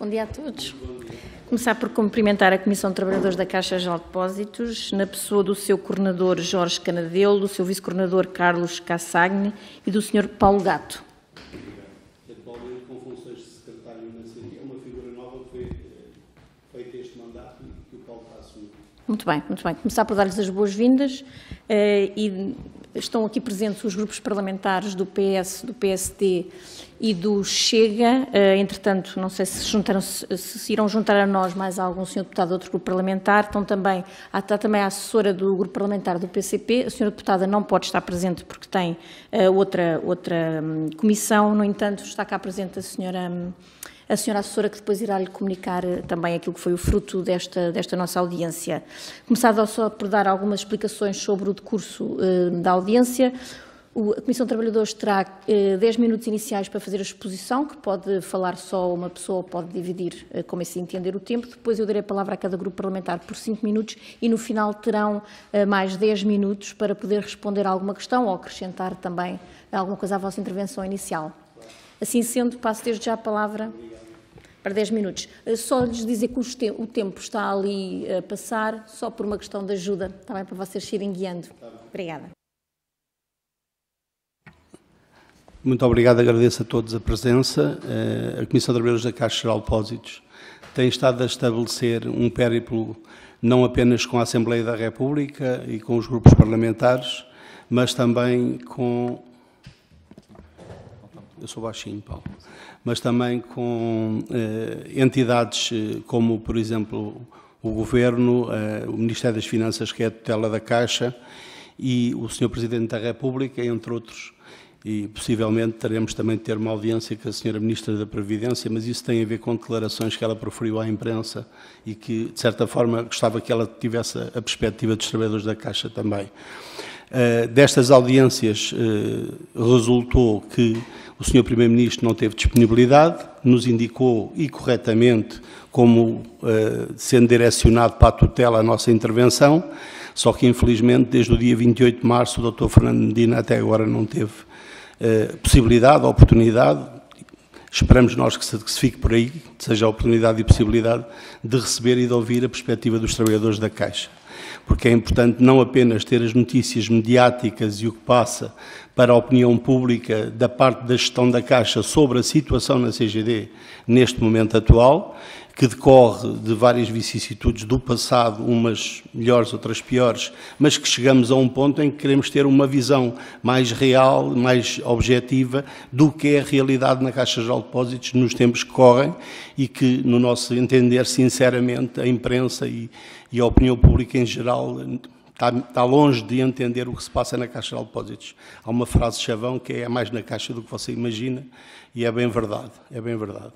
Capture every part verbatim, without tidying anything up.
Bom dia a todos. Começar por cumprimentar a Comissão de Trabalhadores da Caixa Geral de Depósitos, na pessoa do seu coordenador Jorge Canadelo, do seu vice-coordenador Carlos Cassagne e do senhor Paulo Gato. Atualmente, com funções de secretário na C T, é uma figura nova que foi feita este mandato e que o Paulo está a assumir. Muito bem, muito bem. Começar por dar-lhes as boas-vindas eh, e estão aqui presentes os grupos parlamentares do P S, do P S D e do Chega. Uh, entretanto, não sei se, juntaram, se, se irão juntar a nós mais algum senhor deputado de outro grupo parlamentar. Estão também, está também a assessora do grupo parlamentar do P C P. A senhora deputada não pode estar presente porque tem uh, outra, outra um, comissão. No entanto, está cá presente a senhora, um, a senhora assessora, que depois irá lhe comunicar uh, também aquilo que foi o fruto desta, desta nossa audiência. Começado só por dar algumas explicações sobre o decurso uh, da audiência. A Comissão de Trabalhadores terá eh, dez minutos iniciais para fazer a exposição, que pode falar só uma pessoa, pode dividir eh, como assim entender o tempo. Depois eu darei a palavra a cada grupo parlamentar por cinco minutos e no final terão eh, mais dez minutos para poder responder a alguma questão ou acrescentar também alguma coisa à vossa intervenção inicial. Assim sendo, passo desde já a palavra para dez minutos. Eh, só lhes dizer que te o tempo está ali a passar, só por uma questão de ajuda, também para vocês irem guiando. Obrigada. Muito obrigado, agradeço a todos a presença. A Comissão de Trabalhadores da Caixa Geral de Depósitos tem estado a estabelecer um périplo não apenas com a Assembleia da República e com os grupos parlamentares, mas também com... Eu sou baixinho, Paulo. Mas também com eh, entidades como, por exemplo, o Governo, eh, o Ministério das Finanças, que é a tutela da Caixa, e o senhor Presidente da República, entre outros. E possivelmente teremos também de ter uma audiência com a senhora Ministra da Previdência, mas isso tem a ver com declarações que ela proferiu à imprensa e que, de certa forma, gostava que ela tivesse a perspectiva dos trabalhadores da Caixa também. Uh, destas audiências uh, resultou que o senhor Primeiro-Ministro não teve disponibilidade, nos indicou, e corretamente, como uh, sendo direcionado para a tutela a nossa intervenção, só que, infelizmente, desde o dia vinte e oito de março, o doutor Fernando Medina até agora não teve Uh, possibilidade, oportunidade, esperamos nós que se, que se fique por aí, seja a oportunidade e possibilidade de receber e de ouvir a perspectiva dos trabalhadores da Caixa. Porque é importante não apenas ter as notícias mediáticas e o que passa para a opinião pública da parte da gestão da Caixa sobre a situação na C G D neste momento atual, que decorre de várias vicissitudes do passado, umas melhores, outras piores, mas que chegamos a um ponto em que queremos ter uma visão mais real, mais objetiva do que é a realidade na Caixa Geral de Depósitos nos tempos que correm e que, no nosso entender, sinceramente, a imprensa e, e a opinião pública em geral está, está longe de entender o que se passa na Caixa Geral de Depósitos. Há uma frase chavão que é mais na Caixa do que você imagina e é bem verdade, é bem verdade.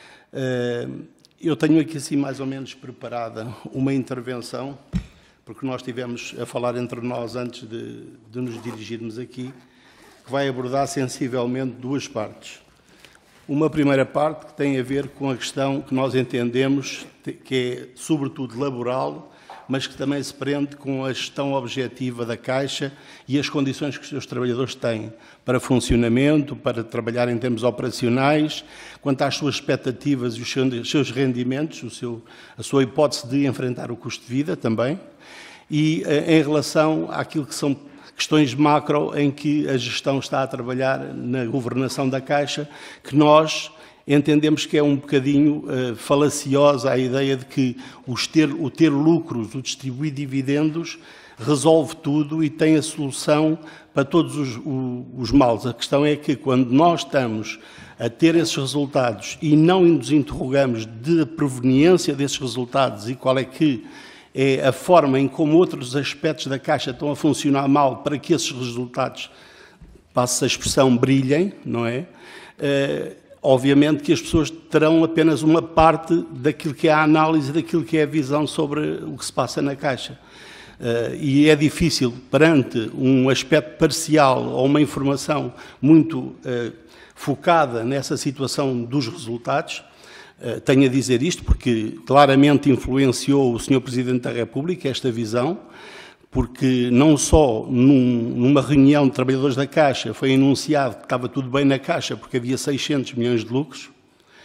Uh, Eu tenho aqui assim mais ou menos preparada uma intervenção, porque nós estivemos a falar entre nós antes de, de nos dirigirmos aqui, que vai abordar sensivelmente duas partes. Uma primeira parte que tem a ver com a questão que nós entendemos que é sobretudo laboral, mas que também se prende com a gestão objetiva da Caixa e as condições que os seus trabalhadores têm para funcionamento, para trabalhar em termos operacionais, quanto às suas expectativas e os seus rendimentos, o seu, a sua hipótese de enfrentar o custo de vida também, e em relação àquilo que são questões macro em que a gestão está a trabalhar na governação da Caixa, que nós entendemos que é um bocadinho uh, falaciosa a ideia de que os ter, o ter lucros, o distribuir dividendos, resolve tudo e tem a solução para todos os, o, os males. A questão é que quando nós estamos a ter esses resultados e não nos interrogamos de proveniência desses resultados e qual é que é a forma em como outros aspectos da Caixa estão a funcionar mal para que esses resultados, passe a expressão, brilhem, não é? Uh, Obviamente que as pessoas terão apenas uma parte daquilo que é a análise, daquilo que é a visão sobre o que se passa na Caixa. Uh, e é difícil, perante um aspecto parcial ou uma informação muito uh, focada nessa situação dos resultados, uh, tenho a dizer isto porque claramente influenciou o senhor Presidente da República esta visão, porque não só num, numa reunião de trabalhadores da Caixa foi anunciado que estava tudo bem na Caixa porque havia seiscentos milhões de lucros,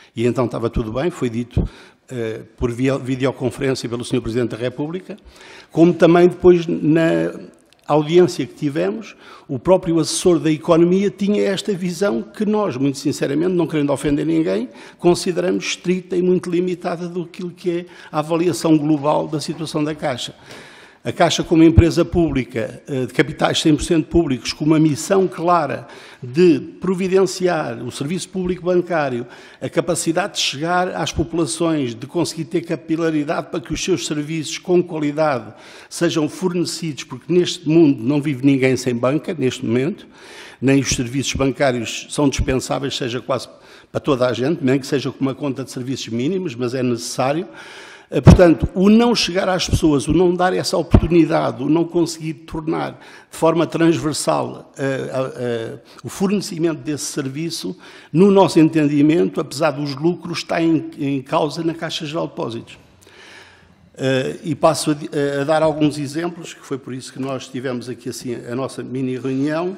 E então estava tudo bem, foi dito uh, por via, videoconferência pelo senhor Presidente da República, como também depois na audiência que tivemos, o próprio assessor da Economia tinha esta visão que nós, muito sinceramente, não querendo ofender ninguém, consideramos estrita e muito limitada do que é a avaliação global da situação da Caixa. A Caixa, como empresa pública, de capitais cem por cento públicos, com uma missão clara de providenciar o serviço público bancário, a capacidade de chegar às populações, de conseguir ter capilaridade para que os seus serviços com qualidade sejam fornecidos, porque neste mundo não vive ninguém sem banca, neste momento, nem os serviços bancários são dispensáveis, seja quase para toda a gente, nem que seja com uma conta de serviços mínimos, mas é necessário. Portanto, o não chegar às pessoas, o não dar essa oportunidade, o não conseguir tornar de forma transversal uh, uh, uh, o fornecimento desse serviço, no nosso entendimento, apesar dos lucros, está em, em causa na Caixa Geral de Depósitos. Uh, e passo a, a dar alguns exemplos, que foi por isso que nós tivemos aqui assim a nossa mini reunião.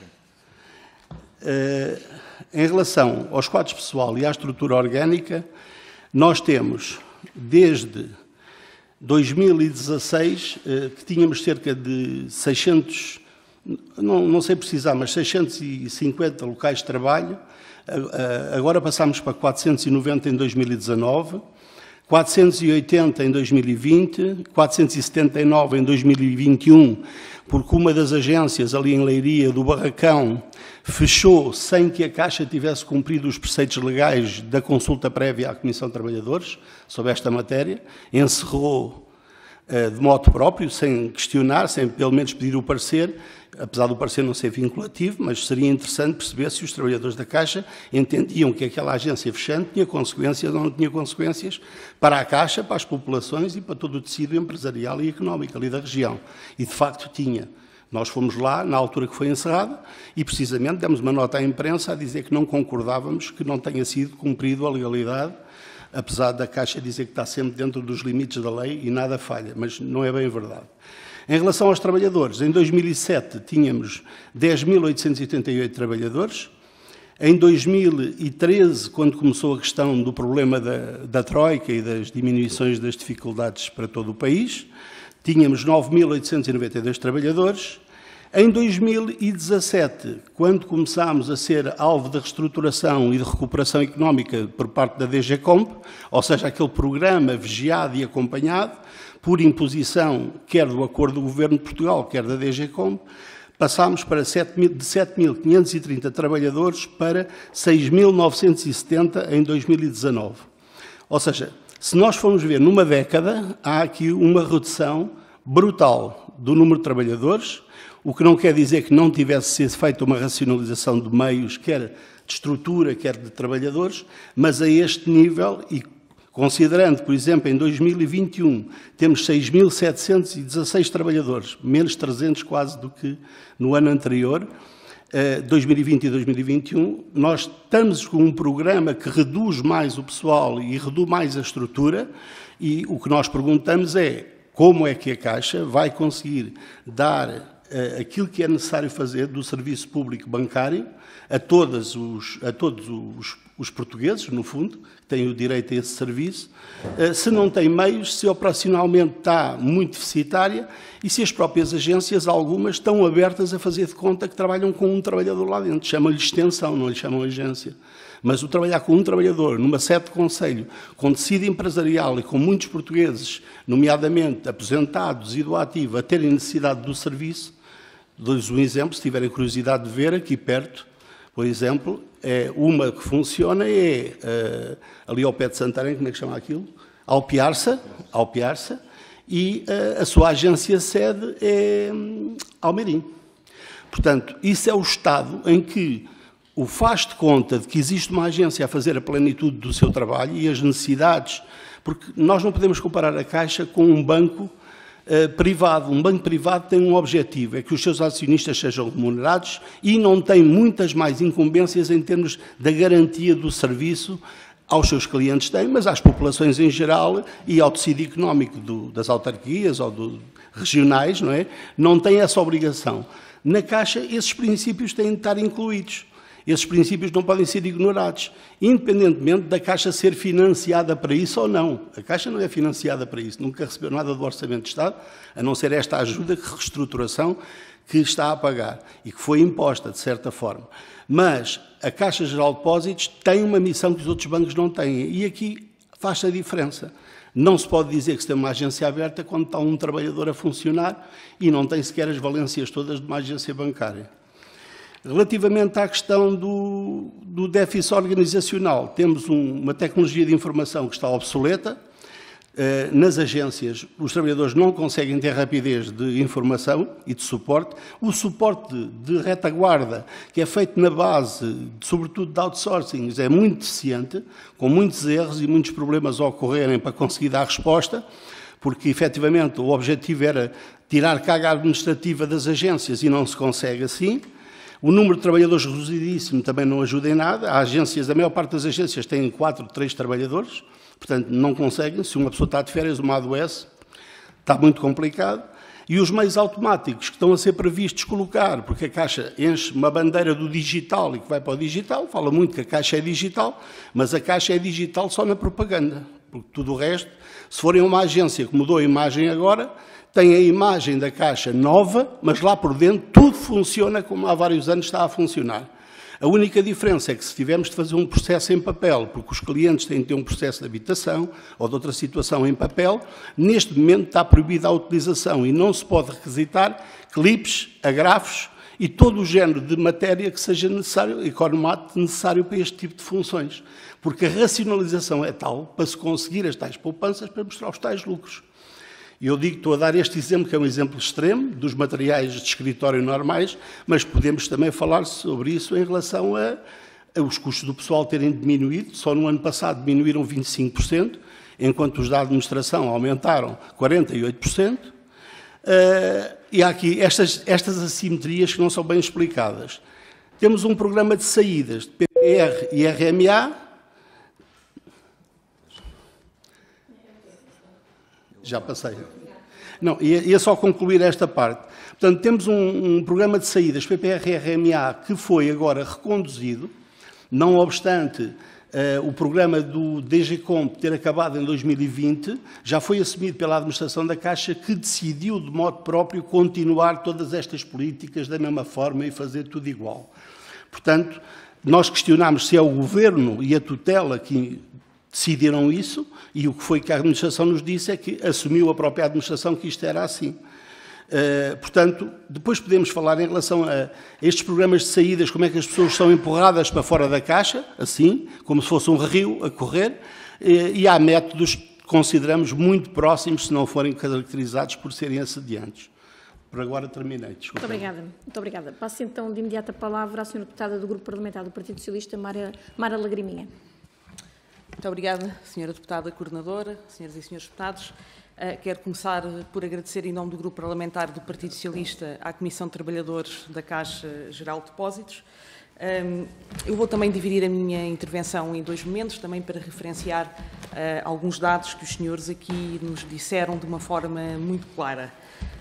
Uh, em relação aos quadros pessoal e à estrutura orgânica, nós temos, desde dois mil e dezasseis, que tínhamos cerca de seiscentos, não, não sei precisar, mas seiscentos e cinquenta locais de trabalho, agora passamos para quatrocentos e noventa em dois mil e dezanove, quatrocentos e oitenta em dois mil e vinte, quatrocentos e setenta e nove em dois mil e vinte e um, porque uma das agências ali em Leiria, do Barracão, fechou sem que a Caixa tivesse cumprido os preceitos legais da consulta prévia à Comissão de Trabalhadores sobre esta matéria, encerrou uh, de modo próprio, sem questionar, sem pelo menos pedir o parecer, apesar do parecer não ser vinculativo, mas seria interessante perceber se os trabalhadores da Caixa entendiam que aquela agência fechante tinha consequências ou não tinha consequências para a Caixa, para as populações e para todo o tecido empresarial e económico ali da região. E, de facto, tinha. Nós fomos lá, na altura que foi encerrada, e precisamente demos uma nota à imprensa a dizer que não concordávamos que não tenha sido cumprido a legalidade, apesar da Caixa dizer que está sempre dentro dos limites da lei e nada falha, mas não é bem verdade. Em relação aos trabalhadores, em dois mil e sete tínhamos dez mil oitocentos e oitenta e oito trabalhadores, em dois mil e treze, quando começou a questão do problema da, da Troika e das diminuições das dificuldades para todo o país, tínhamos nove mil oitocentos e noventa e dois trabalhadores. Em dois mil e dezassete, quando começámos a ser alvo de reestruturação e de recuperação económica por parte da D G Comp, ou seja, aquele programa vigiado e acompanhado, por imposição quer do acordo do Governo de Portugal, quer da D G Comp, passámos para de sete mil quinhentos e trinta trabalhadores para seis mil novecentos e setenta em dois mil e dezanove. Ou seja, se nós formos ver numa década, há aqui uma redução brutal do número de trabalhadores, o que não quer dizer que não tivesse sido feita uma racionalização de meios, quer de estrutura, quer de trabalhadores, mas a este nível, e considerando, por exemplo, em dois mil e vinte e um, temos seis mil setecentos e dezasseis trabalhadores, menos trezentos quase do que no ano anterior, dois mil e vinte e dois mil e vinte e um, nós estamos com um programa que reduz mais o pessoal e reduz mais a estrutura, e o que nós perguntamos é como é que a Caixa vai conseguir dar uh, aquilo que é necessário fazer do serviço público bancário a, todas os, a todos os, os portugueses, no fundo, que têm o direito a esse serviço, uh, se não tem meios, se operacionalmente está muito deficitária e se as próprias agências, algumas, estão abertas a fazer de conta que trabalham com um trabalhador lá dentro. Chamam-lhe extensão, não lhe chamam agência. Mas o trabalhar com um trabalhador numa sede de conselho, com tecido empresarial e com muitos portugueses, nomeadamente aposentados e do ativo, a terem necessidade do serviço, dou-lhes um exemplo, se tiverem curiosidade de ver, aqui perto, por exemplo, é uma que funciona, é uh, ali ao pé de Santarém, como é que chama aquilo? Alpiarça, Alpiarça, e uh, a sua agência sede é um, Almeirim. Portanto, isso é o estado em que o faz de conta de que existe uma agência a fazer a plenitude do seu trabalho e as necessidades, porque nós não podemos comparar a Caixa com um banco uh, privado. Um banco privado tem um objetivo, é que os seus acionistas sejam remunerados e não tem muitas mais incumbências em termos da garantia do serviço aos seus clientes têm, mas às populações em geral e ao tecido económico do, das autarquias ou do, regionais, não é? Não tem essa obrigação. Na Caixa, esses princípios têm de estar incluídos. Esses princípios não podem ser ignorados, independentemente da Caixa ser financiada para isso ou não. A Caixa não é financiada para isso, nunca recebeu nada do Orçamento de Estado, a não ser esta ajuda de reestruturação que está a pagar e que foi imposta, de certa forma. Mas a Caixa Geral de Depósitos tem uma missão que os outros bancos não têm, e aqui faz a diferença. Não se pode dizer que se tem uma agência aberta quando está um trabalhador a funcionar e não tem sequer as valências todas de uma agência bancária. Relativamente à questão do, do déficit organizacional, temos um, uma tecnologia de informação que está obsoleta. Nas agências, os trabalhadores não conseguem ter rapidez de informação e de suporte. O suporte de retaguarda, que é feito na base, sobretudo de outsourcing, é muito deficiente, com muitos erros e muitos problemas a ocorrerem para conseguir dar resposta, porque, efetivamente, o objetivo era tirar carga administrativa das agências e não se consegue assim. O número de trabalhadores reduzidíssimo também não ajuda em nada. Há agências, a maior parte das agências tem quatro, três trabalhadores, portanto, não conseguem. Se uma pessoa está de férias, uma adoece, está muito complicado. E os meios automáticos que estão a ser previstos colocar, porque a Caixa enche uma bandeira do digital e que vai para o digital, fala muito que a Caixa é digital, mas a Caixa é digital só na propaganda, porque tudo o resto, se forem uma agência que mudou a imagem agora, tem a imagem da Caixa nova, mas lá por dentro tudo funciona como há vários anos está a funcionar. A única diferença é que se tivermos de fazer um processo em papel, porque os clientes têm de ter um processo de habitação ou de outra situação em papel, neste momento está proibida a utilização e não se pode requisitar clipes, agrafos e todo o género de matéria que seja necessário, economato necessário para este tipo de funções. Porque a racionalização é tal para se conseguir as tais poupanças para mostrar os tais lucros. E eu digo, estou a dar este exemplo, que é um exemplo extremo, dos materiais de escritório normais, mas podemos também falar sobre isso em relação a, a os custos do pessoal terem diminuído. Só no ano passado diminuíram vinte e cinco por cento, enquanto os da administração aumentaram quarenta e oito por cento. Uh, e há aqui estas, estas assimetrias que não são bem explicadas. Temos um programa de saídas de P P R e R M A. Já passei. Não, ia, ia só concluir esta parte. Portanto, temos um, um programa de saídas P P R e R M A que foi agora reconduzido, não obstante uh, o programa do D G Comp ter acabado em dois mil e vinte, já foi assumido pela administração da Caixa, que decidiu de modo próprio continuar todas estas políticas da mesma forma e fazer tudo igual. Portanto, nós questionámos se é o Governo e a tutela que decidiram isso, e o que foi que a administração nos disse é que assumiu a própria administração que isto era assim. Uh, portanto, depois podemos falar em relação a estes programas de saídas, como é que as pessoas são empurradas para fora da Caixa, assim, como se fosse um rio a correr, uh, e há métodos que consideramos muito próximos, se não forem caracterizados por serem assediantes. Por agora terminei. Desculpa. Muito obrigada. Muito obrigada. Passo então de imediato a palavra à senhora deputada do Grupo Parlamentar do Partido Socialista, Mara, Mara Lagriminha. Muito obrigada, senhora Deputada Coordenadora, senhoras e senhores deputados. Uh, quero começar por agradecer, em nome do Grupo Parlamentar do Partido Socialista, à Comissão de Trabalhadores da Caixa Geral de Depósitos. Um, eu vou também dividir a minha intervenção em dois momentos, também para referenciar uh, alguns dados que os senhores aqui nos disseram de uma forma muito clara.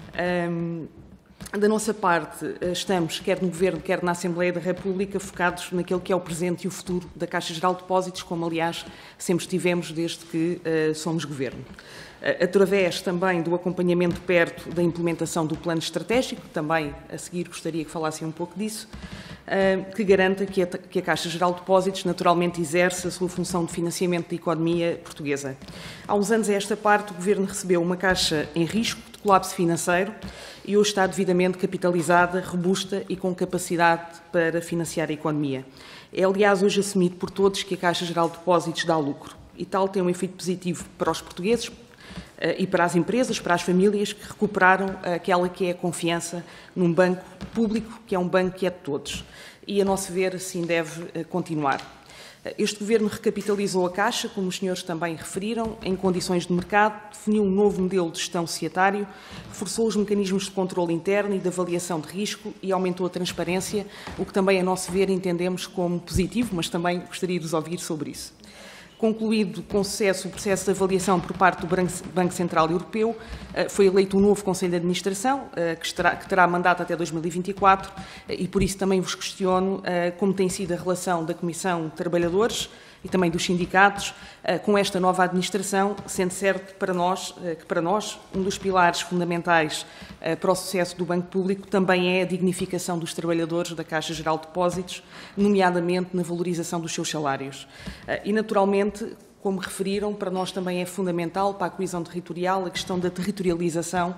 Um, Da nossa parte, estamos, quer no Governo, quer na Assembleia da República, focados naquilo que é o presente e o futuro da Caixa Geral de Depósitos, como, aliás, sempre estivemos desde que uh, somos Governo. Uh, através também do acompanhamento perto da implementação do plano estratégico, também a seguir gostaria que falassem um pouco disso, uh, que garanta que a, que a Caixa Geral de Depósitos naturalmente exerce a sua função de financiamento da economia portuguesa. Há uns anos a esta parte, o Governo recebeu uma Caixa em risco de colapso financeiro e hoje está devidamente capitalizada, robusta e com capacidade para financiar a economia. É, aliás, hoje assumido por todos que a Caixa Geral de Depósitos dá lucro e tal tem um efeito positivo para os portugueses e para as empresas, para as famílias que recuperaram aquela que é a confiança num banco público, que é um banco que é de todos. E, a nosso ver, assim deve continuar. Este Governo recapitalizou a Caixa, como os senhores também referiram, em condições de mercado, definiu um novo modelo de gestão societário, reforçou os mecanismos de controle interno e de avaliação de risco e aumentou a transparência, o que também, a nosso ver, entendemos como positivo, mas também gostaria de os ouvir sobre isso. Concluído com sucesso o processo de avaliação por parte do Banco Central Europeu, foi eleito um novo Conselho de Administração, que terá, que terá mandato até dois mil e vinte e quatro, e por isso também vos questiono como tem sido a relação da Comissão de Trabalhadores e também dos sindicatos com esta nova administração, sendo certo para nós, que para nós um dos pilares fundamentais para o sucesso do Banco Público também é a dignificação dos trabalhadores da Caixa Geral de Depósitos, nomeadamente na valorização dos seus salários. E, naturalmente, como referiram, para nós também é fundamental, para a coesão territorial, a questão da territorialização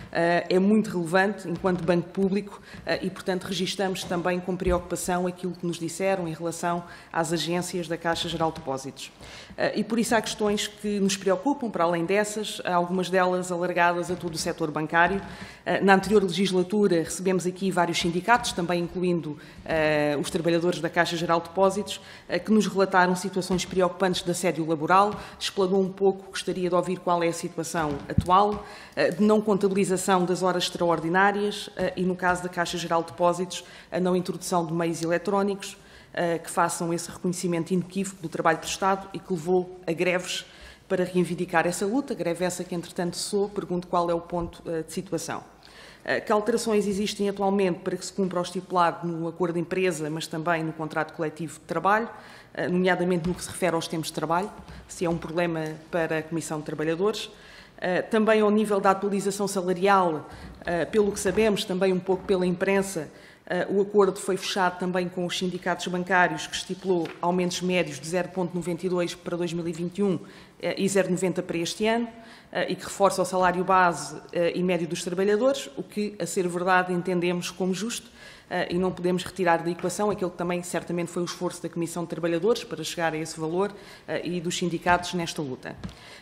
é muito relevante enquanto banco público e, portanto, registamos também com preocupação aquilo que nos disseram em relação às agências da Caixa Geral de Depósitos. E por isso há questões que nos preocupam, para além dessas, algumas delas alargadas a todo o setor bancário. Na anterior legislatura recebemos aqui vários sindicatos, também incluindo uh, os trabalhadores da Caixa Geral de Depósitos, uh, que nos relataram situações preocupantes de assédio laboral. Explanou um pouco, gostaria de ouvir qual é a situação atual, uh, de não contabilização das horas extraordinárias uh, e, no caso da Caixa Geral de Depósitos, a não introdução de meios eletrónicos uh, que façam esse reconhecimento inequívoco do trabalho prestado e que levou a greves para reivindicar essa luta, greve essa que, entretanto, cessou. Pergunto qual é o ponto uh, de situação. Uh, que alterações existem atualmente para que se cumpra o estipulado no acordo de empresa, mas também no contrato coletivo de trabalho, uh, nomeadamente no que se refere aos tempos de trabalho, se é um problema para a Comissão de Trabalhadores. Uh, também ao nível da atualização salarial, uh, pelo que sabemos, também um pouco pela imprensa, uh, o acordo foi fechado também com os sindicatos bancários, que estipulou aumentos médios de zero vírgula noventa e dois para dois mil e vinte e um e zero vírgula noventa para este ano, e que reforça o salário base e médio dos trabalhadores, o que, a ser verdade, entendemos como justo, e não podemos retirar da equação aquilo que também certamente foi o esforço da Comissão de Trabalhadores para chegar a esse valor e dos sindicatos nesta luta.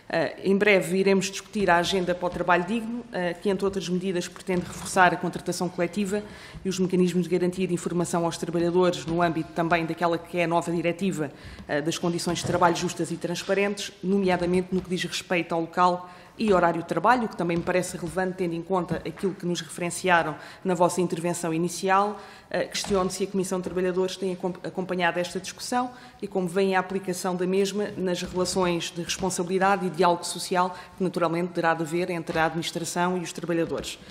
Em breve iremos discutir a agenda para o trabalho digno, que, entre outras medidas, pretende reforçar a contratação coletiva e os mecanismos de garantia de informação aos trabalhadores no âmbito também daquela que é a nova diretiva das condições de trabalho justas e transparentes, nomeadamente no que diz respeito ao local e horário de trabalho, que também me parece relevante, tendo em conta aquilo que nos referenciaram na vossa intervenção inicial. Questiono se a Comissão de Trabalhadores tem acompanhado esta discussão e como vem a aplicação da mesma nas relações de responsabilidade e diálogo social que naturalmente terá de haver entre a administração e os trabalhadores.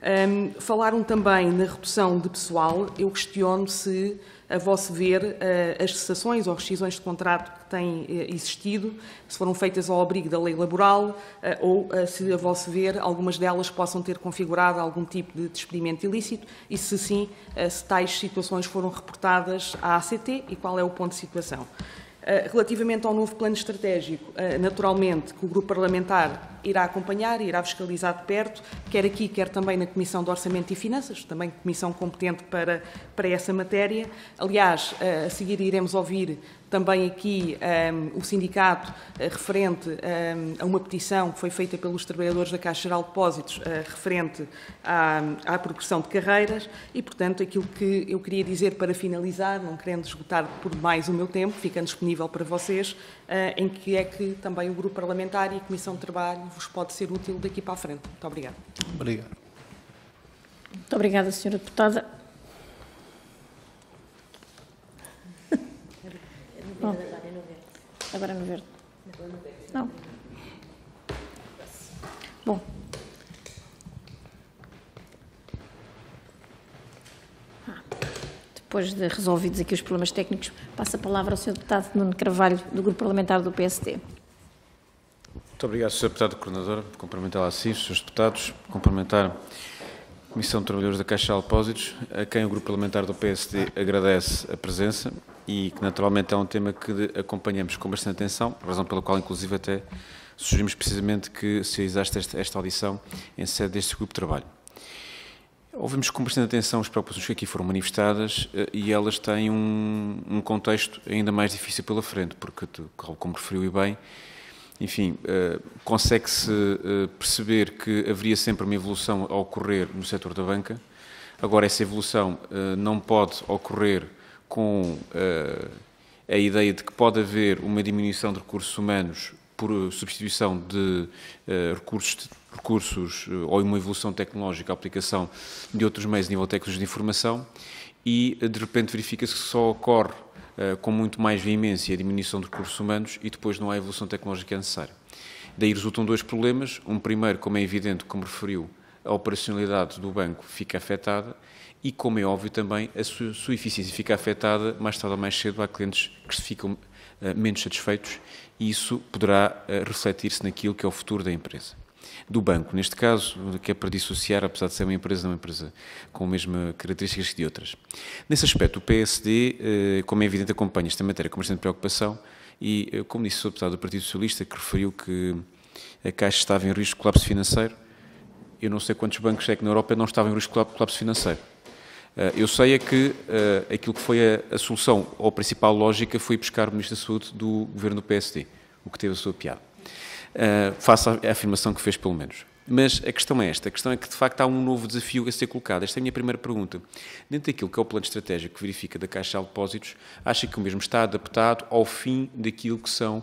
Um, falaram também na redução de pessoal. Eu questiono se, a vosso ver, uh, as cessações ou rescisões de contrato que têm uh, existido, se foram feitas ao abrigo da lei laboral uh, ou uh, se, a vosso ver, algumas delas possam ter configurado algum tipo de despedimento ilícito e, se sim, uh, se tais situações foram reportadas à A C T e qual é o ponto de situação. Relativamente ao novo plano estratégico, naturalmente que o Grupo Parlamentar irá acompanhar, irá fiscalizar de perto, quer aqui, quer também na Comissão de Orçamento e Finanças, também comissão competente para, para essa matéria. Aliás, a seguir iremos ouvir também aqui um, o sindicato uh, referente um, a uma petição que foi feita pelos trabalhadores da Caixa Geral de Depósitos uh, referente à, à progressão de carreiras e, portanto, aquilo que eu queria dizer para finalizar, não querendo esgotar por mais o meu tempo, ficando disponível para vocês, uh, em que é que também o Grupo Parlamentar e a Comissão de Trabalho vos pode ser útil daqui para a frente. Muito obrigada. Obrigado. Muito obrigada, senhora Deputada. Bom, agora no verde. Não. Bom. Ah, depois de resolvidos aqui os problemas técnicos, passo a palavra ao senhor Deputado Nuno Carvalho, do Grupo Parlamentar do P S D. Muito obrigado, senhor Deputado Coordenador. Cumprimentar a si, os senhores deputados. Cumprimentar a Comissão de Trabalhadores da Caixa Geral de Depósitos, a quem o Grupo Parlamentar do P S D agradece a presença e que naturalmente é um tema que acompanhamos com bastante atenção, razão pela qual inclusive até sugerimos precisamente que se realizasse esta, esta audição em sede deste grupo de trabalho. Ouvimos com bastante atenção as preocupações que aqui foram manifestadas e elas têm um, um contexto ainda mais difícil pela frente, porque, como referiu e bem, enfim, uh, consegue-se uh, perceber que haveria sempre uma evolução a ocorrer no setor da banca. Agora, essa evolução uh, não pode ocorrer com uh, a ideia de que pode haver uma diminuição de recursos humanos por substituição de uh, recursos, recursos uh, ou uma evolução tecnológica, a aplicação de outros meios a nível técnicos de informação e, de repente, verifica-se que só ocorre com muito mais veemência a diminuição de recursos humanos e depois não há evolução tecnológica necessária. Daí resultam dois problemas. Um primeiro, como é evidente, como referiu, a operacionalidade do banco fica afetada e, como é óbvio também, a sua, sua eficiência fica afetada, mais tarde ou mais cedo há clientes que se ficam uh, menos satisfeitos e isso poderá uh, refletir-se naquilo que é o futuro da empresa. Do banco, neste caso, que é para dissociar, apesar de ser uma empresa, não é uma empresa com as mesmas características que de outras. Nesse aspecto, o P S D, uh, como é evidente, acompanha esta matéria com bastante preocupação e, uh, como disse o deputado do Partido Socialista, que referiu que a Caixa estava em risco de colapso financeiro, eu não sei quantos bancos é que na Europa não estavam em risco de colapso financeiro. Eu sei é que uh, aquilo que foi a, a solução, ou a principal lógica, foi buscar o Ministro da Saúde do governo do P S D, o que teve a sua piada. Uh, face à afirmação que fez, pelo menos. Mas a questão é esta, a questão é que, de facto, há um novo desafio a ser colocado. Esta é a minha primeira pergunta. Dentro daquilo que é o plano estratégico que verifica da Caixa de Depósitos, acha que o mesmo está adaptado ao fim daquilo que são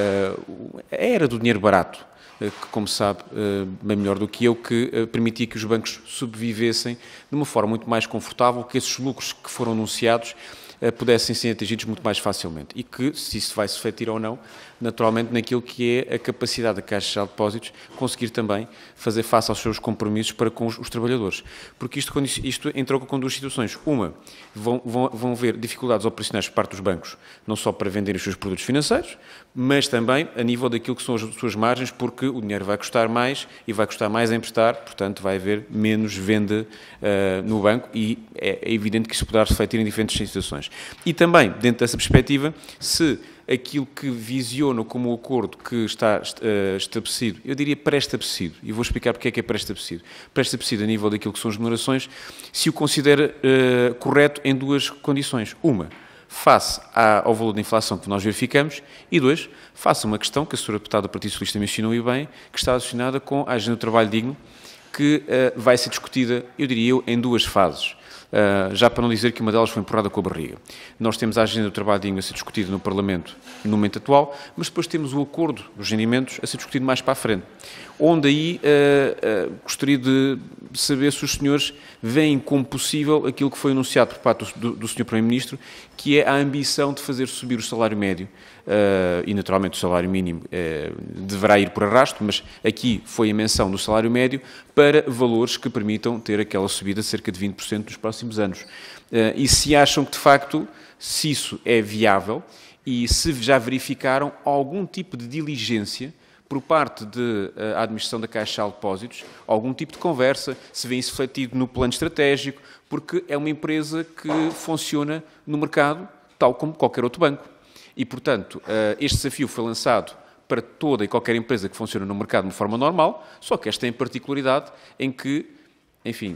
uh, a era do dinheiro barato, que, como sabe, bem melhor do que eu, que permitia que os bancos sobrevivessem de uma forma muito mais confortável, que esses lucros que foram anunciados pudessem ser atingidos muito mais facilmente. E que, se isso vai se refletir ou não, naturalmente naquilo que é a capacidade da Caixa de Depósitos conseguir também fazer face aos seus compromissos para com os, os trabalhadores. Porque isto, isto entrou com duas situações. Uma, vão, vão, vão haver dificuldades operacionais por parte dos bancos, não só para venderem os seus produtos financeiros, mas também a nível daquilo que são as suas margens, porque o dinheiro vai custar mais e vai custar mais a emprestar, portanto vai haver menos venda uh, no banco e é, é evidente que isso poderá refletir em diferentes situações. E também, dentro dessa perspectiva, se aquilo que visionam como o acordo que está uh, estabelecido, eu diria pré-estabelecido, e vou explicar porque é que é pré-estabelecido. Pré-estabelecido a nível daquilo que são as remunerações, se o considera uh, correto em duas condições. Uma, face ao valor da inflação que nós verificamos, e dois, face a uma questão que a senhora deputada do Partido Socialista mencionou e bem, que está associada com a agenda do trabalho digno, que uh, vai ser discutida, eu diria eu, em duas fases. Uh, já para não dizer que uma delas foi empurrada com a barriga. Nós temos a agenda do trabalho digno a ser discutida no Parlamento no momento atual, mas depois temos o acordo dos rendimentos a ser discutido mais para a frente. Onde aí uh, uh, gostaria de saber se os senhores veem como possível aquilo que foi anunciado por parte do, do, do senhor Primeiro-Ministro, que é a ambição de fazer subir o salário médio, uh, e naturalmente o salário mínimo uh, deverá ir por arrasto, mas aqui foi a menção do salário médio para valores que permitam ter aquela subida de cerca de vinte por cento nos próximos anos. Uh, e se acham que, de facto, se isso é viável e se já verificaram algum tipo de diligência por parte da administração da Caixa de Depósitos, algum tipo de conversa, se vê isso refletido no plano estratégico, porque é uma empresa que funciona no mercado tal como qualquer outro banco. E, portanto, este desafio foi lançado para toda e qualquer empresa que funciona no mercado de uma forma normal, só que esta tem a particularidade em que, enfim,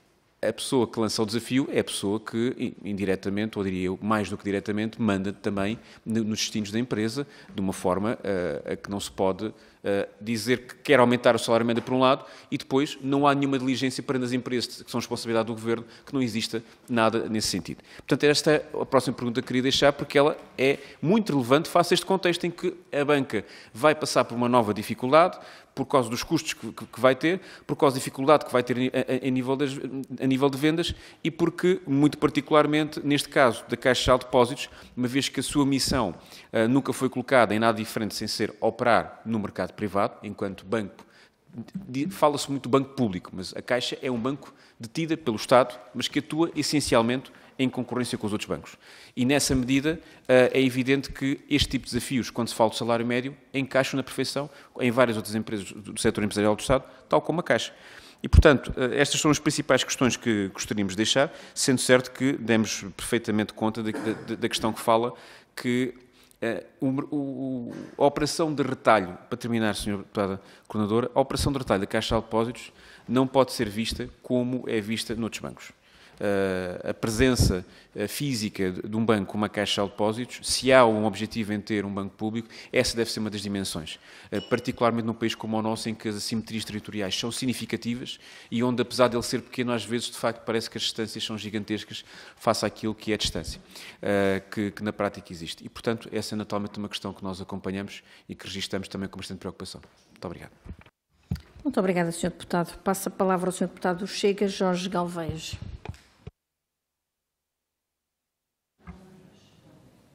a pessoa que lança o desafio é a pessoa que, indiretamente, ou diria eu, mais do que diretamente, manda também nos destinos da empresa, de uma forma uh, a que não se pode uh, dizer que quer aumentar o salário médio por um lado e depois não há nenhuma diligência para nas empresas que são responsabilidade do Governo, que não exista nada nesse sentido. Portanto, esta é a próxima pergunta que queria deixar, porque ela é muito relevante face a este contexto em que a banca vai passar por uma nova dificuldade, por causa dos custos que, que vai ter, por causa da dificuldade que vai ter a, a, a, nível das, a nível de vendas e porque, muito particularmente, neste caso da Caixa de Depósitos, uma vez que a sua missão uh, nunca foi colocada em nada diferente sem ser operar no mercado privado, enquanto banco, fala-se muito do banco público, mas a Caixa é um banco detida pelo Estado, mas que atua essencialmente em concorrência com os outros bancos. E, nessa medida, é evidente que este tipo de desafios, quando se fala de salário médio, encaixam na perfeição em várias outras empresas do setor empresarial do Estado, tal como a Caixa. E, portanto, estas são as principais questões que gostaríamos de deixar, sendo certo que demos perfeitamente conta da, da, da questão que fala que uh, o, o, a operação de retalho, para terminar, senhora Deputada Coordenadora, a operação de retalho da Caixa de Depósitos não pode ser vista como é vista noutros bancos. Uh, a presença uh, física de um banco como a Caixa de Depósitos, se há um objetivo em ter um banco público, essa deve ser uma das dimensões. Uh, particularmente num país como o nosso, em que as assimetrias territoriais são significativas e onde, apesar de ele ser pequeno, às vezes, de facto, parece que as distâncias são gigantescas face àquilo que é a distância, uh, que, que na prática existe. E, portanto, essa é naturalmente uma questão que nós acompanhamos e que registramos também com bastante preocupação. Muito obrigado. Muito obrigada, senhor Deputado. Passo a palavra ao senhor Deputado Chega, Jorge Galvez.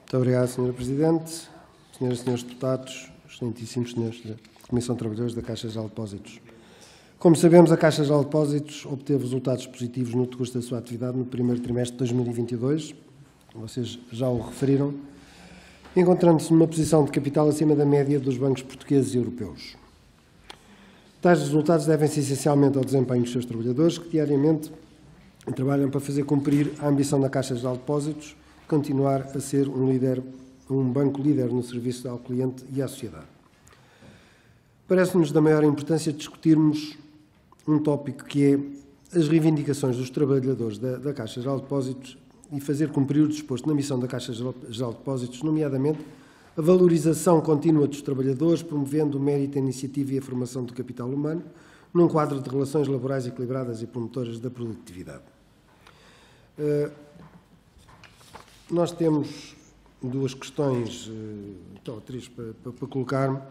Muito obrigado, senhora Presidente. Senhoras e senhores deputados, excelentíssimos senhores da Comissão de Trabalhadores da Caixa Geral de Depósitos. Como sabemos, a Caixa Geral de Depósitos obteve resultados positivos no decurso da sua atividade no primeiro trimestre de dois mil e vinte e dois. Vocês já o referiram, encontrando-se numa posição de capital acima da média dos bancos portugueses e europeus. Tais resultados devem-se essencialmente ao desempenho dos seus trabalhadores, que diariamente trabalham para fazer cumprir a ambição da Caixa Geral de Depósitos, continuar a ser um, líder, um banco líder no serviço ao cliente e à sociedade. Parece-nos da maior importância discutirmos um tópico que é as reivindicações dos trabalhadores da, da Caixa Geral de Depósitos e fazer cumprir o disposto na missão da Caixa Geral de Depósitos, nomeadamente a valorização contínua dos trabalhadores, promovendo o mérito, a iniciativa e a formação do capital humano, num quadro de relações laborais equilibradas e promotoras da produtividade. Uh, nós temos duas questões, uh, então, três para, para, para colocar.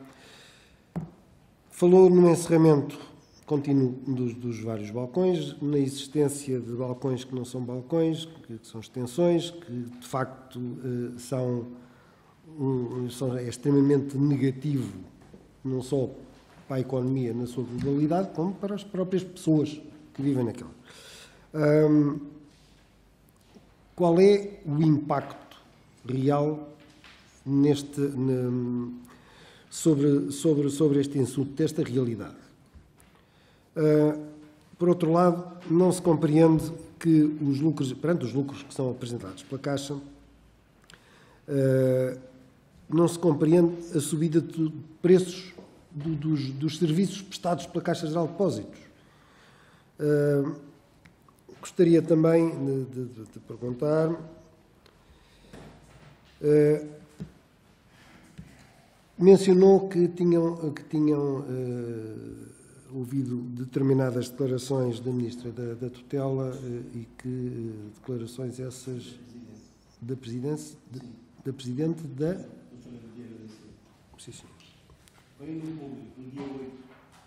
Falou no encerramento contínuo dos, dos vários balcões, na existência de balcões que não são balcões, que, que são extensões, que de facto uh, são, um, são é extremamente negativo, não só para a economia na sua globalidade, como para as próprias pessoas que vivem naquela. Um, qual é o impacto real neste, ne, sobre, sobre, sobre este insulto, desta realidade? Uh, por outro lado, não se compreende que os lucros, perante os lucros que são apresentados pela Caixa, uh, não se compreende a subida de preços do, dos, dos serviços prestados pela Caixa Geral de Depósitos. Uh, gostaria também de, de, de perguntar uh, mencionou que tinham, que tinham uh, ouvido determinadas declarações da Ministra da, da Tutela uh, e que uh, declarações essas da Presidência, de, da Presidente da... Sim, sim. Veio no público, no dia oito,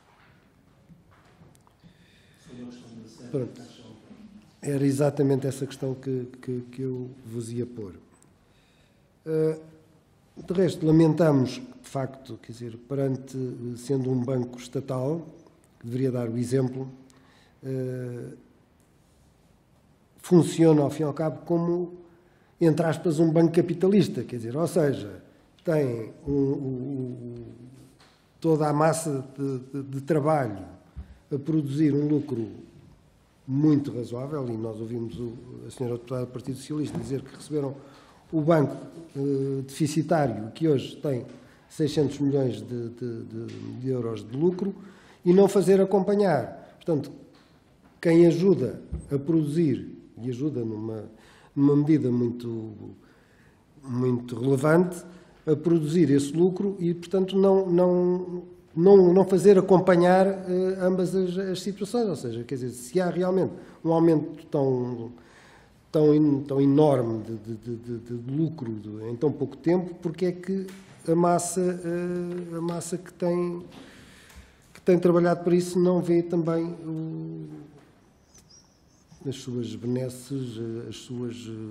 sobre a questão da Pronto. Era exatamente essa questão que, que, que eu vos ia pôr. Uh, de resto, lamentamos, de facto, quer dizer, perante, sendo um banco estatal, que deveria dar o exemplo, uh, funciona, ao fim e ao cabo, como, entre aspas, um banco capitalista, quer dizer, ou seja, tem um, um, toda a massa de, de, de trabalho a produzir um lucro muito razoável, e nós ouvimos o, a senhora deputada do Partido Socialista dizer que receberam o banco eh, deficitário, que hoje tem seiscentos milhões de, de, de, de euros de lucro, e não fazer acompanhar. Portanto, quem ajuda a produzir, e ajuda numa, numa medida muito, muito relevante, a produzir esse lucro e, portanto, não, não, não, não fazer acompanhar uh, ambas as, as situações. Ou seja, quer dizer, se há realmente um aumento tão, tão, tão enorme de, de, de, de lucro de, em tão pouco tempo, porque é que a massa, uh, a massa que, tem, que tem trabalhado para isso não vê também uh, as suas benesses, uh, as suas, uh,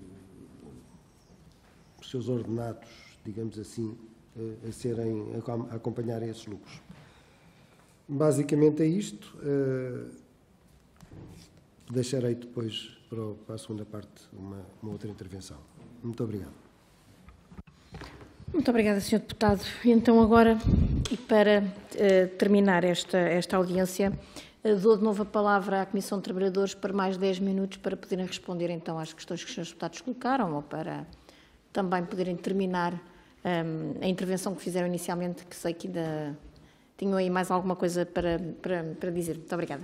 os seus ordenados, digamos assim, a, serem, a acompanharem esses lucros. Basicamente é isto. Uh, deixarei depois para, o, para a segunda parte uma, uma outra intervenção. Muito obrigado. Muito obrigada, senhor Deputado. Então agora, e para uh, terminar esta, esta audiência, uh, dou de novo a palavra à Comissão de Trabalhadores para mais dez minutos para poderem responder então às questões que os senhores deputados colocaram ou para também poderem terminar um, a intervenção que fizeram inicialmente, que sei que ainda tinham aí mais alguma coisa para, para, para dizer. Muito obrigada.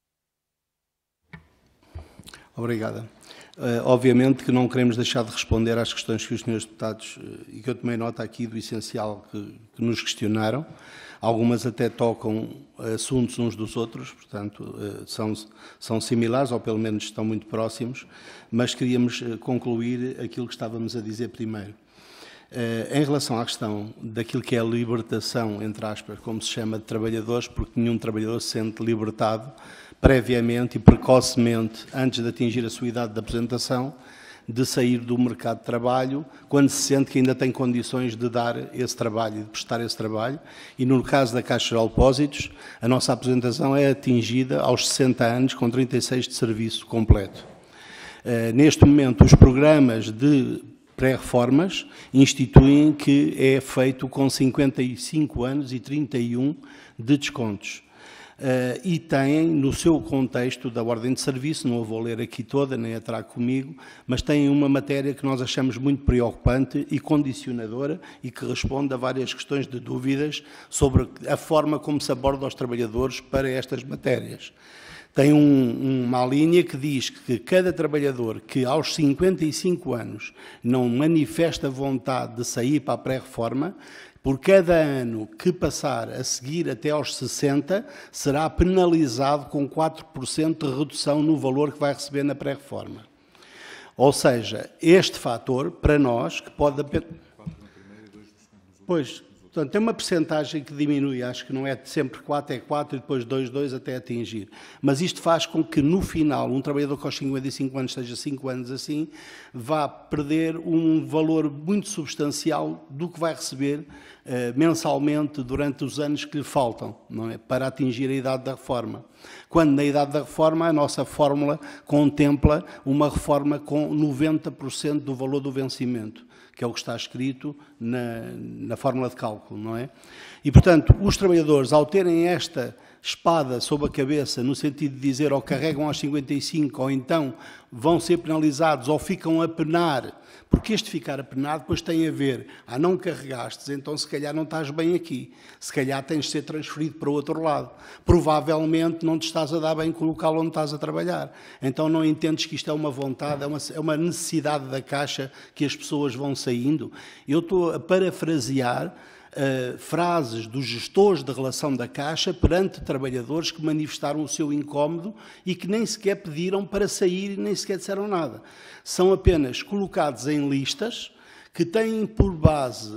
Obrigada. Uh, obviamente que não queremos deixar de responder às questões que os senhores deputados, uh, e que eu tomei nota aqui do essencial que, que nos questionaram. Algumas até tocam assuntos uns dos outros, portanto, uh, são, são similares, ou pelo menos estão muito próximos, mas queríamos uh, concluir aquilo que estávamos a dizer primeiro. Uh, em relação à questão daquilo que é a libertação, entre aspas, como se chama, de trabalhadores, porque nenhum trabalhador se sente libertado previamente e precocemente, antes de atingir a sua idade de aposentação, de sair do mercado de trabalho quando se sente que ainda tem condições de dar esse trabalho e de prestar esse trabalho. E no caso da Caixa Geral de Depósitos, a nossa aposentação é atingida aos sessenta anos com trinta e seis de serviço completo. Uh, neste momento, os programas de pré-reformas instituem que é feito com cinquenta e cinco anos e trinta e um de descontos. Uh, e têm, no seu contexto da ordem de serviço, não a vou ler aqui toda, nem a trago comigo, mas têm uma matéria que nós achamos muito preocupante e condicionadora e que responde a várias questões de dúvidas sobre a forma como se aborda os trabalhadores para estas matérias. Tem um, uma linha que diz que cada trabalhador que aos cinquenta e cinco anos não manifesta vontade de sair para a pré-reforma, por cada ano que passar a seguir até aos sessenta, será penalizado com quatro por cento de redução no valor que vai receber na pré-reforma. Ou seja, este fator, para nós, que pode... Pois, portanto, tem uma percentagem que diminui, acho que não é sempre quatro, é quatro e depois dois, dois até atingir. Mas isto faz com que, no final, um trabalhador que aos cinquenta e cinco anos esteja cinco anos assim, vá perder um valor muito substancial do que vai receber Uh, mensalmente durante os anos que lhe faltam, não é? Para atingir a idade da reforma. Quando na idade da reforma a nossa fórmula contempla uma reforma com noventa por cento do valor do vencimento, que é o que está escrito na, na fórmula de cálculo, não é? E, portanto, os trabalhadores, ao terem esta espada sob a cabeça, no sentido de dizer ou carregam aos cinquenta e cinco, ou então vão ser penalizados, ou ficam a penar, porque este ficar a penar depois tem a ver, ah, não carregastes, então se calhar não estás bem aqui, se calhar tens de ser transferido para o outro lado, provavelmente não te estás a dar bem com o local onde estás a trabalhar, então não entendes que isto é uma vontade, é uma, é uma necessidade da Caixa que as pessoas vão saindo. Eu estou a parafrasear Uh, frases dos gestores de relação da Caixa perante trabalhadores que manifestaram o seu incómodo e que nem sequer pediram para sair e nem sequer disseram nada. São apenas colocados em listas que têm por base uh,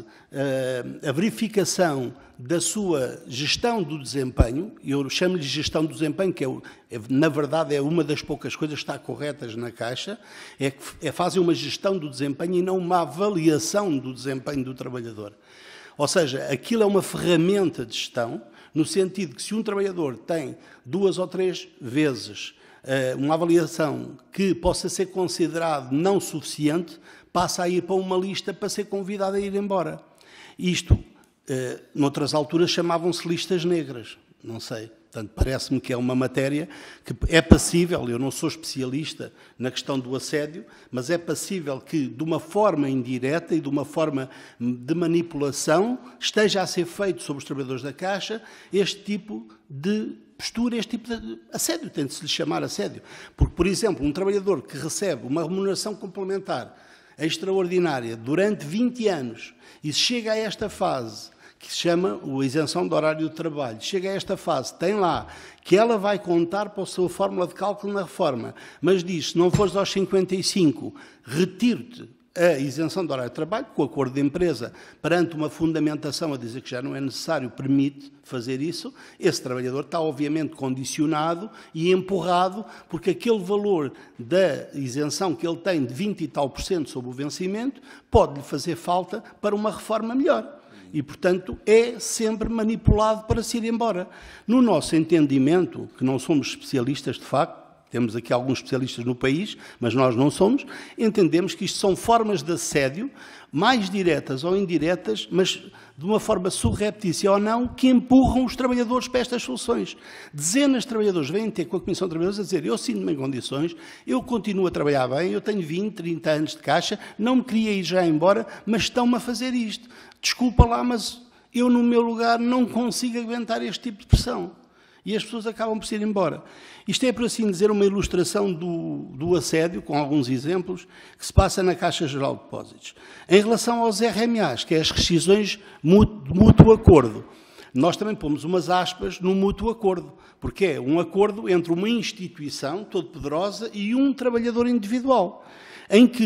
a verificação da sua gestão do desempenho, eu chamo-lhe gestão do desempenho, que é, é, na verdade é uma das poucas coisas que está corretas na Caixa, é que é, fazem uma gestão do desempenho e não uma avaliação do desempenho do trabalhador. Ou seja, aquilo é uma ferramenta de gestão, no sentido que se um trabalhador tem duas ou três vezes uh, uma avaliação que possa ser considerado não suficiente, passa a ir para uma lista para ser convidado a ir embora. Isto, uh, noutras alturas, chamavam-se listas negras, não sei. Portanto, parece-me que é uma matéria que é passível, eu não sou especialista na questão do assédio, mas é passível que, de uma forma indireta e de uma forma de manipulação, esteja a ser feito sobre os trabalhadores da Caixa este tipo de postura, este tipo de assédio, tem de se lhe chamar assédio. Porque, por exemplo, um trabalhador que recebe uma remuneração complementar extraordinária durante vinte anos e chega a esta fase que se chama a isenção do horário de trabalho, chega a esta fase, tem lá que ela vai contar para a sua fórmula de cálculo na reforma, mas diz, se não fores aos cinquenta e cinco, retiro-te a isenção do horário de trabalho, com o acordo de empresa, perante uma fundamentação a dizer que já não é necessário, permite fazer isso, esse trabalhador está obviamente condicionado e empurrado, porque aquele valor da isenção que ele tem de vinte e tal por cento sobre o vencimento, pode-lhe fazer falta para uma reforma melhor. E, portanto, é sempre manipulado para se ir embora. No nosso entendimento, que não somos especialistas de facto, temos aqui alguns especialistas no país, mas nós não somos, entendemos que isto são formas de assédio, mais diretas ou indiretas, mas de uma forma surreptícia ou não, que empurram os trabalhadores para estas soluções. Dezenas de trabalhadores vêm ter com a Comissão de Trabalhadores a dizer, eu sinto-me em condições, eu continuo a trabalhar bem, eu tenho vinte, trinta anos de Caixa, não me queria ir já embora, mas estão-me a fazer isto. Desculpa lá, mas eu no meu lugar não consigo aguentar este tipo de pressão. E as pessoas acabam por se ir embora. Isto é, por assim dizer, uma ilustração do, do assédio, com alguns exemplos, que se passa na Caixa Geral de Depósitos. Em relação aos R M As, que é as rescisões de mútuo acordo, nós também pomos umas aspas no mútuo acordo, porque é um acordo entre uma instituição todo-poderosa e um trabalhador individual, em que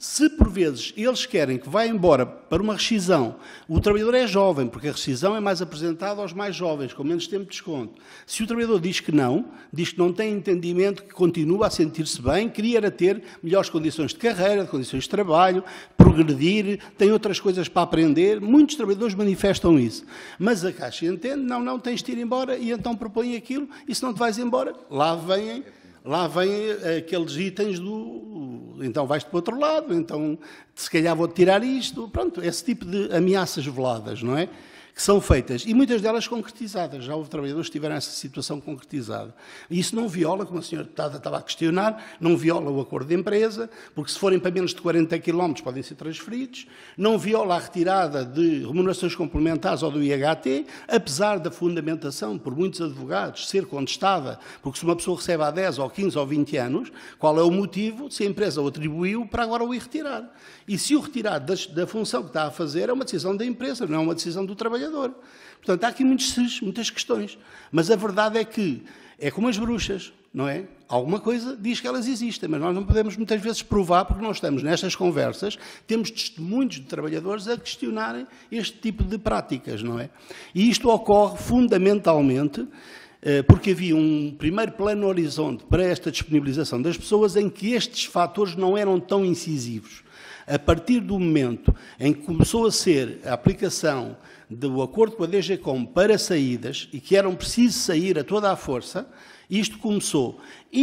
Se, por vezes, eles querem que vá embora para uma rescisão, o trabalhador é jovem, porque a rescisão é mais apresentada aos mais jovens, com menos tempo de desconto. Se o trabalhador diz que não, diz que não tem entendimento, que continua a sentir-se bem, queria era ter melhores condições de carreira, condições de trabalho, progredir, tem outras coisas para aprender, muitos trabalhadores manifestam isso. Mas a Caixa entende, não, não, tens de ir embora, e então propõe aquilo, e se não te vais embora, lá vêm... Lá vêm aqueles itens do... Então vais-te para o outro lado, então se calhar vou-te tirar isto. Pronto, esse tipo de ameaças veladas, não é? Que são feitas, e muitas delas concretizadas. Já houve trabalhadores que tiveram essa situação concretizada. E isso não viola, como a senhora deputada estava a questionar, não viola o acordo de empresa, porque se forem para menos de quarenta quilómetros podem ser transferidos, não viola a retirada de remunerações complementares ou do I H T, apesar da fundamentação, por muitos advogados, ser contestada, porque se uma pessoa recebe há dez ou quinze ou vinte anos, qual é o motivo se a empresa o atribuiu para agora o ir retirar? E se o retirar da, da função que está a fazer é uma decisão da empresa, não é uma decisão do trabalhador. Portanto, há aqui muitos, muitas questões. Mas a verdade é que é como as bruxas, não é? Alguma coisa diz que elas existem, mas nós não podemos muitas vezes provar, porque nós estamos nestas conversas, temos testemunhos de trabalhadores a questionarem este tipo de práticas, não é? E isto ocorre fundamentalmente porque havia um primeiro plano horizonte para esta disponibilização das pessoas em que estes fatores não eram tão incisivos. A partir do momento em que começou a ser a aplicação do acordo com a D G C O M para saídas, e que eram preciso sair a toda a força, isto começou.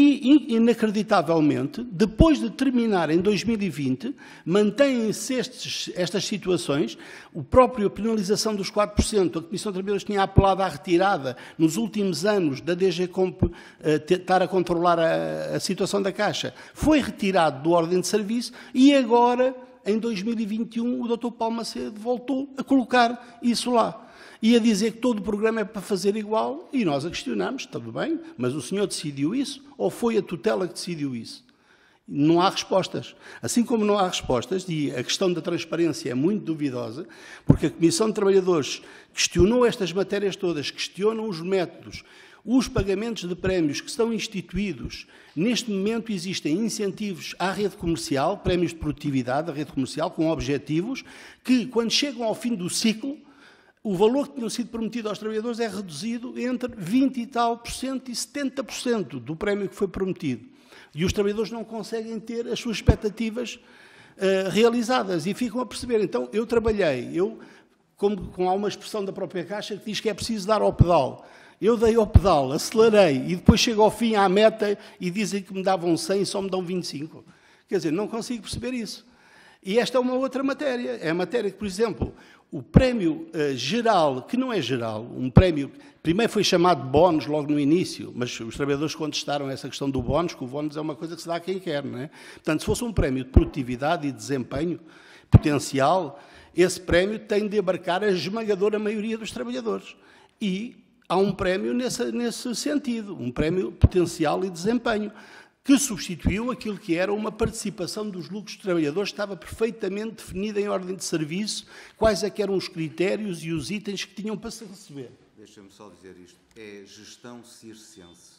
E, inacreditavelmente, depois de terminar em dois mil e vinte, mantêm-se estas situações, a própria penalização dos quatro por cento, a Comissão de Trabalhadores tinha apelado à retirada, nos últimos anos, da D G C O M uh, estar a controlar a, a situação da Caixa, foi retirado do ordem de serviço e agora, em dois mil e vinte e um, o doutor Paulo Macedo voltou a colocar isso lá. E a dizer que todo o programa é para fazer igual, e nós a questionamos, tudo bem, mas o senhor decidiu isso, ou foi a tutela que decidiu isso? Não há respostas. Assim como não há respostas, e a questão da transparência é muito duvidosa, porque a Comissão de Trabalhadores questionou estas matérias todas, questionam os métodos, os pagamentos de prémios que estão instituídos. Neste momento existem incentivos à rede comercial, prémios de produtividade da rede comercial, com objetivos, que quando chegam ao fim do ciclo, o valor que tinha sido prometido aos trabalhadores é reduzido entre vinte e tal por cento e setenta por cento do prémio que foi prometido. E os trabalhadores não conseguem ter as suas expectativas uh, realizadas e ficam a perceber. Então, eu trabalhei, eu, como, com alguma expressão da própria Caixa que diz que é preciso dar ao pedal. Eu dei ao pedal, acelerei e depois chego ao fim à meta e dizem que me davam cem e só me dão vinte e cinco. Quer dizer, não consigo perceber isso. E esta é uma outra matéria. É a matéria que, por exemplo, o prémio uh, geral, que não é geral, um prémio, primeiro foi chamado de bónus logo no início, mas os trabalhadores contestaram essa questão do bónus, que o bónus é uma coisa que se dá a quem quer, não é? Portanto, se fosse um prémio de produtividade e desempenho potencial, esse prémio tem de abarcar a esmagadora maioria dos trabalhadores. E há um prémio nesse, nesse sentido, um prémio potencial e desempenho, que substituiu aquilo que era uma participação dos lucros dos trabalhadores, estava perfeitamente definida em ordem de serviço, quais é que eram os critérios e os itens que tinham para se receber. Deixa-me só dizer isto, é gestão circense.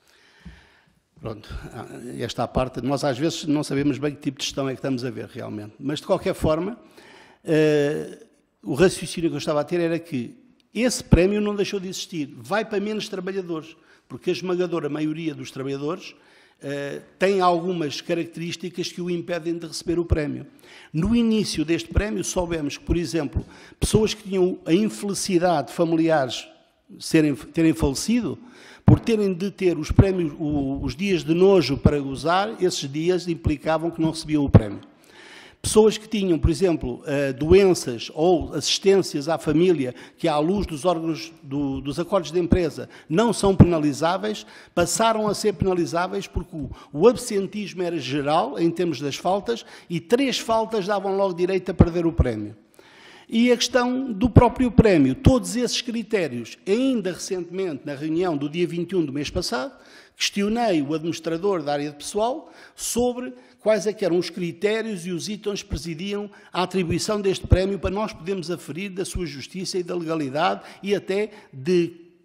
Pronto, esta parte, nós às vezes não sabemos bem que tipo de gestão é que estamos a ver realmente, mas de qualquer forma, uh, o raciocínio que eu estava a ter era que esse prémio não deixou de existir, vai para menos trabalhadores, porque a esmagadora maioria dos trabalhadores Uh, tem algumas características que o impedem de receber o prémio. No início deste prémio soubemos que, por exemplo, pessoas que tinham a infelicidade de familiares serem, terem falecido, por terem de ter os prémios, o, os dias de nojo para gozar, esses dias implicavam que não recebiam o prémio. Pessoas que tinham, por exemplo, doenças ou assistências à família que, à luz dos órgãos do, dos acordos de empresa, não são penalizáveis, passaram a ser penalizáveis porque o, o absentismo era geral, em termos das faltas, e três faltas davam logo direito a perder o prémio. E a questão do próprio prémio, todos esses critérios, ainda recentemente, na reunião do dia vinte e um do mês passado, questionei o administrador da área de pessoal sobre quais é que eram os critérios e os itens que presidiam a atribuição deste prémio para nós podermos aferir da sua justiça e da legalidade e até de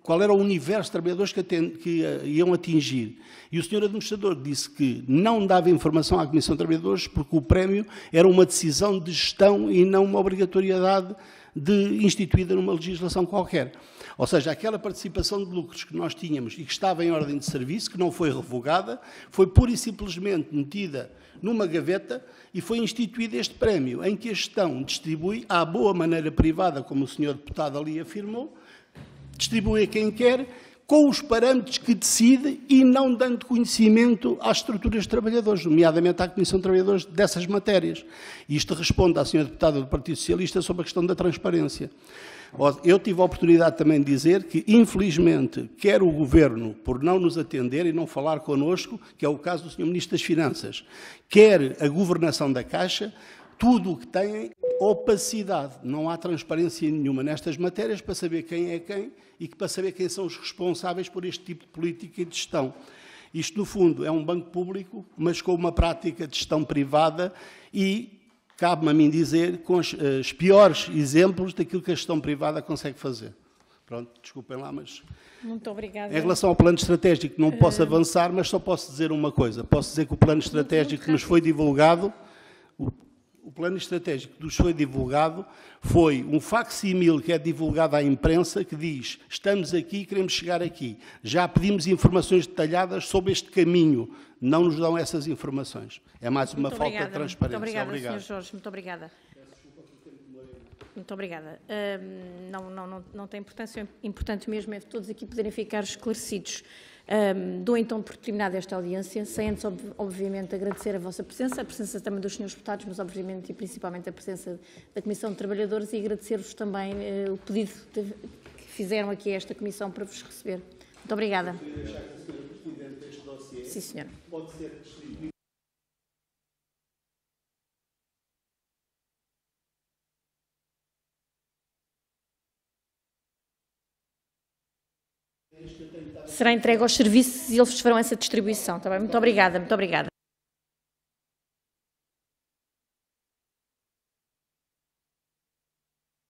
qual era o universo de trabalhadores que, atend, que uh, iam atingir. E o senhor administrador disse que não dava informação à Comissão de Trabalhadores porque o prémio era uma decisão de gestão e não uma obrigatoriedade de, instituída numa legislação qualquer. Ou seja, aquela participação de lucros que nós tínhamos e que estava em ordem de serviço, que não foi revogada, foi pura e simplesmente metida numa gaveta e foi instituído este prémio, em que a gestão distribui à boa maneira privada, como o senhor deputado ali afirmou, distribui a quem quer, com os parâmetros que decide e não dando conhecimento às estruturas de trabalhadores, nomeadamente à Comissão de Trabalhadores dessas matérias. Isto responde à senhora deputada do Partido Socialista sobre a questão da transparência. Eu tive a oportunidade também de dizer que, infelizmente, quer o Governo, por não nos atender e não falar connosco, que é o caso do senhor Ministro das Finanças, quer a governação da Caixa, tudo o que tem opacidade. Não há transparência nenhuma nestas matérias para saber quem é quem e para saber quem são os responsáveis por este tipo de política e de gestão. Isto, no fundo, é um banco público, mas com uma prática de gestão privada e, cabe-me a mim dizer, com os, os piores exemplos daquilo que a gestão privada consegue fazer. Pronto, desculpem lá, mas... Muito obrigada. Em relação ao plano estratégico, não posso avançar, mas só posso dizer uma coisa. Posso dizer que o plano estratégico que nos foi divulgado... O, O plano estratégico que nos foi divulgado foi um facsímile que é divulgado à imprensa que diz: estamos aqui, queremos chegar aqui. Já pedimos informações detalhadas sobre este caminho. Não nos dão essas informações. É mais uma muito falta obrigada. de transparência. Muito obrigada, obrigado. senhor Jorge. Muito obrigada. Muito obrigada. Um, não, não, não, não tem importância. O importante mesmo é todos aqui poderem ficar esclarecidos. Um, dou então por terminada esta audiência, sem antes, ob obviamente, agradecer a vossa presença, a presença também dos senhores deputados, mas obviamente e principalmente a presença da Comissão de Trabalhadores e agradecer-vos também uh, o pedido de, que fizeram aqui a esta Comissão para vos receber. Muito obrigada. Sim, senhora. Pode ser distribuído. Será entregue aos serviços e eles farão essa distribuição. Tá bem? Muito obrigada, muito obrigada.